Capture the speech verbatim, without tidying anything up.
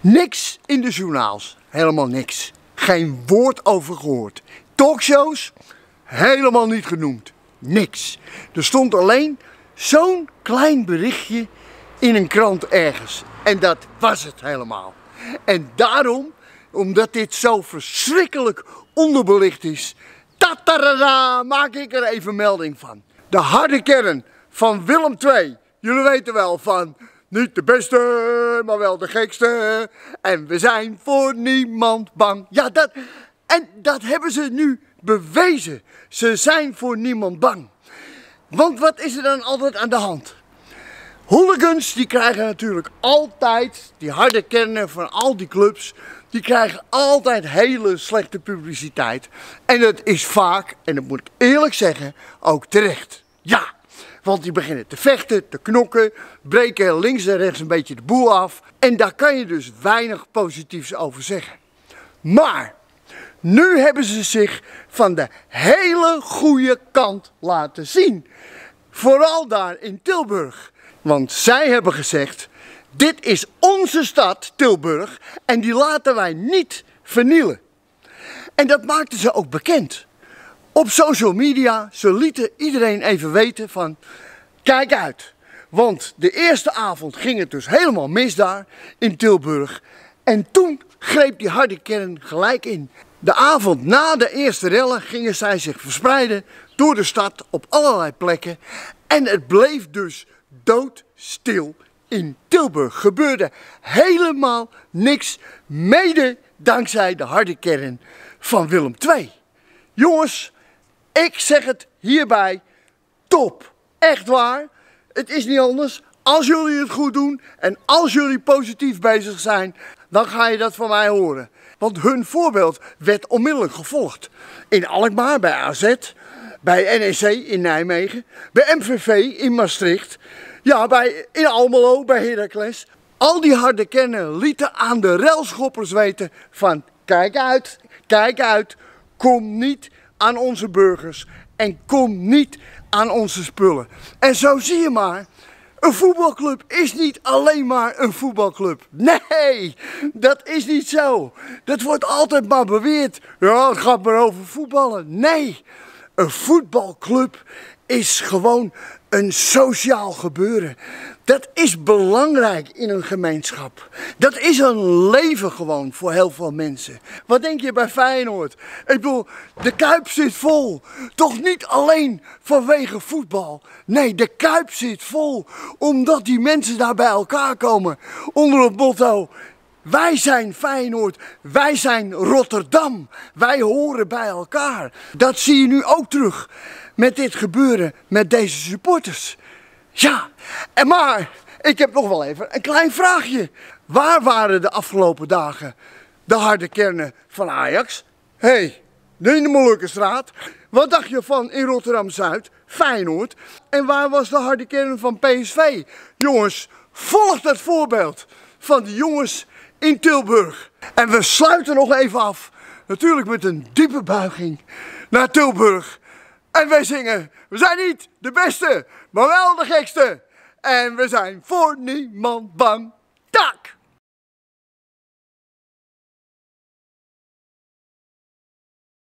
Niks in de journaals, helemaal niks. Geen woord over gehoord. Talkshows, helemaal niet genoemd. Niks. Er stond alleen zo'n klein berichtje in een krant ergens. En dat was het helemaal. En daarom, omdat dit zo verschrikkelijk onderbelicht is, tatarada, maak ik er even melding van. De harde kern van Willem twee. Jullie weten wel van, niet de beste, maar wel de gekste. En we zijn voor niemand bang. Ja, dat, en dat hebben ze nu bewezen. Ze zijn voor niemand bang. Want wat is er dan altijd aan de hand? Hooligans die krijgen natuurlijk altijd, die harde kernen van al die clubs, die krijgen altijd hele slechte publiciteit. En dat is vaak, en dat moet ik eerlijk zeggen, ook terecht. Ja, want die beginnen te vechten, te knokken, breken links en rechts een beetje de boel af. En daar kan je dus weinig positiefs over zeggen. Maar nu hebben ze zich van de hele goede kant laten zien. Vooral daar in Tilburg. Want zij hebben gezegd, dit is onze stad, Tilburg, en die laten wij niet vernielen. En dat maakten ze ook bekend. Op social media, ze lieten iedereen even weten van, kijk uit. Want de eerste avond ging het dus helemaal mis daar in Tilburg. En toen greep die harde kern gelijk in. De avond na de eerste rellen gingen zij zich verspreiden door de stad op allerlei plekken. En het bleef dus doodstil in Tilburg. Gebeurde helemaal niks, mede dankzij de harde kern van Willem twee. Jongens, ik zeg het hierbij, top. Echt waar, het is niet anders. Als jullie het goed doen en als jullie positief bezig zijn, dan ga je dat van mij horen. Want hun voorbeeld werd onmiddellijk gevolgd. In Alkmaar bij A Z, bij N E C in Nijmegen, bij M V V in Maastricht, ja, bij, in Almelo bij Heracles. Al die harde kernen lieten aan de railschoppers weten van, kijk uit, kijk uit, kom niet aan onze burgers en kom niet aan onze spullen. En zo zie je maar, een voetbalclub is niet alleen maar een voetbalclub. Nee, dat is niet zo. Dat wordt altijd maar beweerd. Ja, het gaat maar over voetballen. Nee, een voetbalclub is gewoon een sociaal gebeuren. Dat is belangrijk in een gemeenschap. Dat is een leven gewoon voor heel veel mensen. Wat denk je bij Feyenoord? Ik bedoel, de Kuip zit vol. Toch niet alleen vanwege voetbal. Nee, de Kuip zit vol omdat die mensen daar bij elkaar komen. Onder het motto, wij zijn Feyenoord, wij zijn Rotterdam. Wij horen bij elkaar. Dat zie je nu ook terug met dit gebeuren met deze supporters. Ja, en maar ik heb nog wel even een klein vraagje. Waar waren de afgelopen dagen de harde kernen van Ajax? Hé, hey, in de Molukkenstraat. Wat dacht je van in Rotterdam-Zuid? Feyenoord. En waar was de harde kern van P S V? Jongens, volg dat voorbeeld van die jongens in Tilburg. En we sluiten nog even af, natuurlijk met een diepe buiging naar Tilburg. En wij zingen, we zijn niet de beste, maar wel de gekste. En we zijn voor niemand bang. Tak!